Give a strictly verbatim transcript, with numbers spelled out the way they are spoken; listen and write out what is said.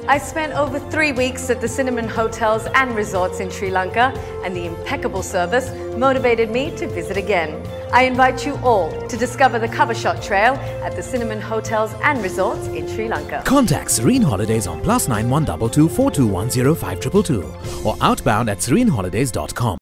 I spent over three weeks at the Cinnamon Hotels and Resorts in Sri Lanka, and the impeccable service motivated me to visit again. I invite you all to discover the Covershot Trail at the Cinnamon Hotels and Resorts in Sri Lanka. Contact Serene Holidays on plus nine one two two four two one zero five two two two or outbound at serene holidays dot com.